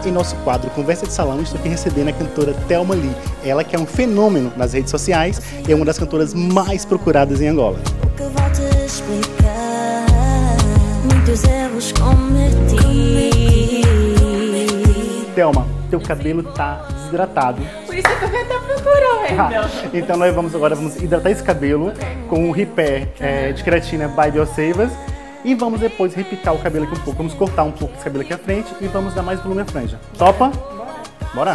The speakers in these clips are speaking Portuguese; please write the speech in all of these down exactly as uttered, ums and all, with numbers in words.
em nosso quadro Conversa de Salão, estou aqui recebendo a cantora Thelma Lee. Ela que é um fenômeno nas redes sociais e é uma das cantoras mais procuradas em Angola. Thelma, teu cabelo tá desidratado. Por isso que eu venho até procurar, ah, Então nós vamos agora vamos hidratar esse cabelo okay. com o Repair é, de Creatina by Biosavas. E vamos depois repicar o cabelo aqui um pouco. Vamos cortar um pouco esse cabelo aqui à frente e vamos dar mais volume à franja. Topa? Bora!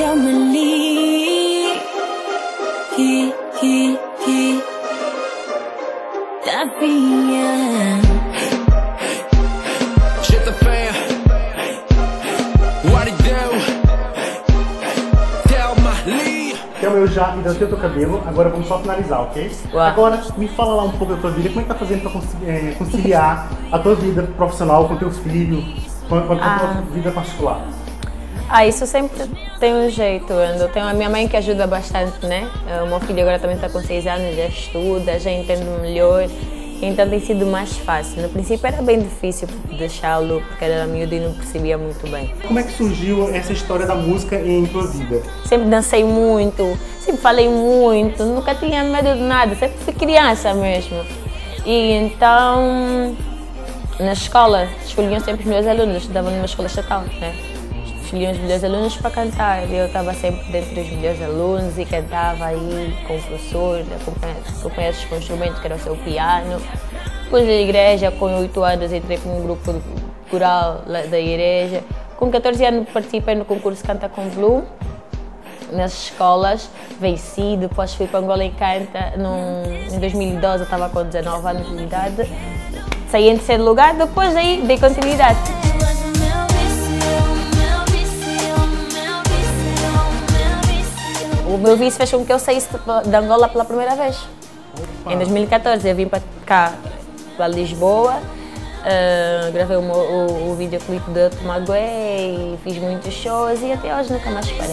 Então eu já hidratei o teu cabelo, agora vamos só finalizar, ok? Uau. Agora me fala lá um pouco da tua vida, como é que tá fazendo para conciliar a tua vida profissional com teus filhos, com a, com a ah. tua vida particular? Ah, isso sempre tem um jeito. Eu tenho a minha mãe que ajuda bastante, né? O meu filho agora também está com seis anos, já estuda, já entende melhor. Então tem sido mais fácil. No princípio era bem difícil deixá-lo, porque era miúdo e não percebia muito bem. Como é que surgiu essa história da música em tua vida? Sempre dancei muito, sempre falei muito, nunca tinha medo de nada, sempre fui criança mesmo. E então, na escola, escolhiam sempre os meus alunos, eu estudava numa escola estatal, né? Escolhiam os melhores alunos para cantar. Eu estava sempre dentro dos melhores alunos e cantava aí com o professor, acompanhava com o instrumento que era o seu piano. Depois da igreja, com oito anos, entrei com um grupo coral da igreja. Com catorze anos participei no concurso Canta com Blue, nas escolas, venci, depois fui para Angola e Canta. Num, em dois mil e doze eu estava com dezanove anos de idade, saí em terceiro lugar, depois aí dei continuidade. O meu vício fez com que eu saísse de Angola pela primeira vez. Opa. Em dois mil e catorze eu vim para cá, para Lisboa, uh, gravei o, o, o videoclipe de Tomagué, fiz muitos shows e até hoje nunca mais parei.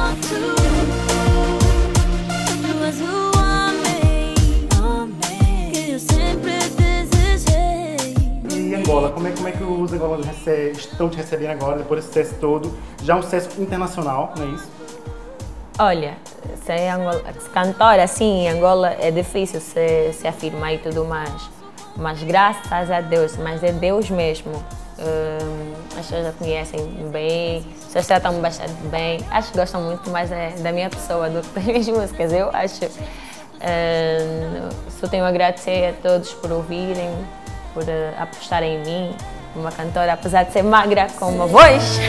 E Angola, como é, como é que os angolanos recebem, estão te recebendo agora, depois desse sucesso todo? Já um sucesso internacional, não é isso? Olha, ser Angola, cantora assim em Angola é difícil se, se afirmar e tudo mais, mas graças a Deus, mas é Deus mesmo. Um, as pessoas já conhecem bem, as pessoas tratam bastante bem, acho que gostam muito mais é, da minha pessoa do que das minhas músicas, eu acho. Um, só tenho a agradecer a todos por ouvirem, por uh, apostarem em mim, uma cantora, apesar de ser magra, com uma voz.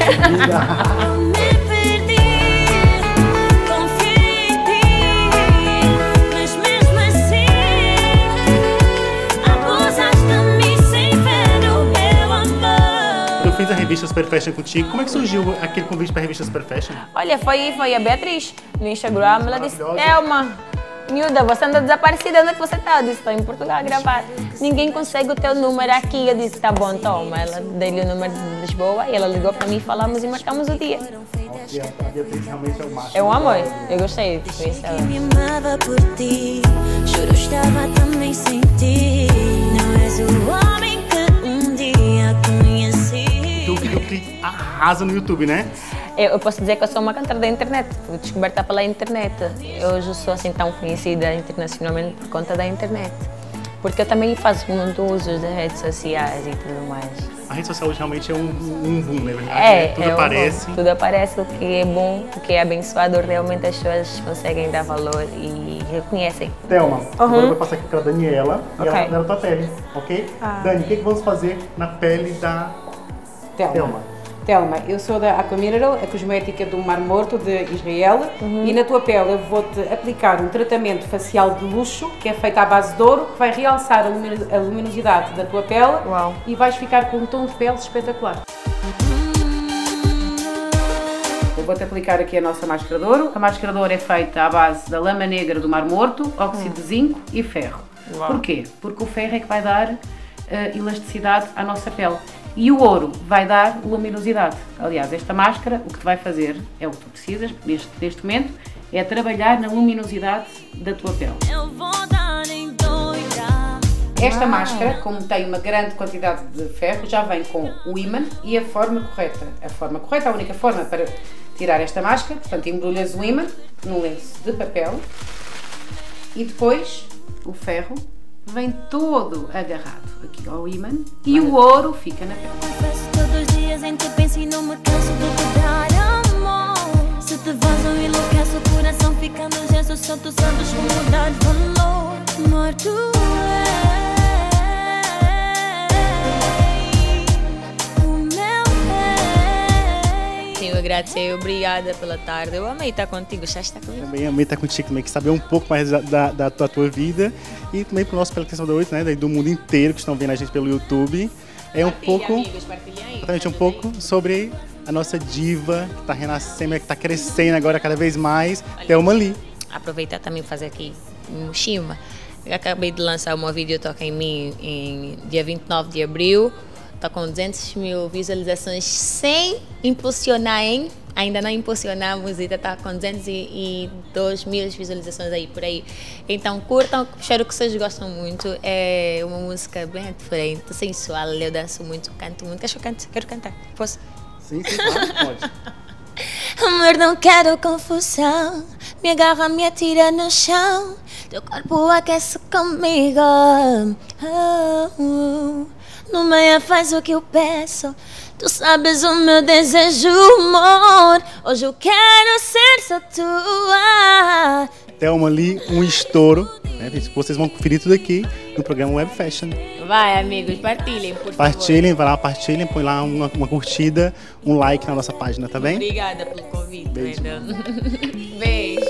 Fiz a revista Super Fashion contigo. Como é que surgiu aquele convite para a revista Super Fashion? Olha, foi, foi a Beatriz no Instagram. Ela disse: Thelma, miúda, você anda desaparecida, onde é que você está? Eu disse: estou em Portugal a gravar. Ninguém consegue o teu número aqui. Eu disse: tá bom, toma. Ela deu-lhe o número de Lisboa e ela ligou para mim, falamos e marcamos o dia. A Beatriz realmente é o máximo. É um amor, eu gostei de conhecer ela. Me amava por ti, juro estava também sem ti. Não és o homem que um dia conheci. O clipe arrasa no YouTube, né? Eu, eu posso dizer que eu sou uma cantora da internet, fui descoberta pela internet. Eu hoje sou assim tão conhecida internacionalmente por conta da internet. Porque eu também faço muito uso das redes sociais e tudo mais. A rede social hoje realmente é um, um boom, né? É, tudo é aparece. Um tudo aparece, o que é bom, o que é abençoador, realmente as pessoas conseguem dar valor e reconhecem. Thelma, uhum. agora eu vou passar aqui para a Daniela e okay. ela vai tua pele, ok? Ah. Dani, o que, que vamos fazer na pele da Thelma. Thelma. Thelma, eu sou da Aqua Mineral, a cosmética do Mar Morto de Israel, uhum. e na tua pele eu vou-te aplicar um tratamento facial de luxo que é feito à base de ouro, que vai realçar a luminosidade da tua pele. Uau. E vais ficar com um tom de pele espetacular. Eu vou-te aplicar aqui a nossa máscara de ouro. A máscara de ouro é feita à base da lama negra do Mar Morto, óxido de zinco e ferro. Uau. Porquê? Porque o ferro é que vai dar uh, elasticidade à nossa pele. E o ouro vai dar luminosidade. Aliás, esta máscara, o que te vai fazer, é o que tu precisas, neste, neste momento, é trabalhar na luminosidade da tua pele. Eu vou dar em doida. Esta Uau. máscara, como tem uma grande quantidade de ferro, já vem com o ímã e a forma correta. A forma correta, a única forma para tirar esta máscara, portanto embrulhas o ímã num lenço de papel e depois o ferro vem todo agarrado aqui ao ímã e o ouro fica na pele. Confesso todos os dias em te penso e não me canso de te dar amor. Se te vazam enlouquece o coração, fica no gesto, só tu sabes como dar valor. Amor, tu és o meu rei. Tenho a agradecer, obrigada pela tarde. Eu amei estar contigo, já está comigo. Também amei estar contigo, também, que saber um pouco mais da, da, da, tua, tua vida e também para o nosso telespectador, né, do mundo inteiro que estão vendo a gente pelo YouTube. É um Partilha, pouco, amigos, partilha aí, exatamente, um tá pouco sobre a nossa diva que está renascendo, que está crescendo agora cada vez mais, Thelma Lee. Aproveitar também fazer aqui um chima. Eu acabei de lançar uma vídeo Toca em Mim em dia vinte e nove de abril. Está com duzentas mil visualizações sem impulsionar, hein? Ainda não impulsionamos e está com duzentas e dois mil visualizações aí por aí. Então curtam, espero que vocês gostam muito. É uma música bem diferente, sensual. Eu danço muito, canto muito. Quero que eu cante? Quero cantar. Posso? Sim, sim, claro, pode. Amor, não quero confusão. Me agarra, me atira no chão. Teu corpo aquece comigo. Oh, oh. No meio faz o que eu peço. Tu sabes o meu desejo, amor. Hoje eu quero ser só tua. Thelma Lee, um estouro. Né? Vocês vão conferir tudo aqui no programa Web Fashion. Vai, amigos, partilhem, por favor. Partilhem, vai lá, partilhem, põe lá uma, uma curtida, um like na nossa página, tá bem? Obrigada pelo convite, Beijo. Brenda. Beijo.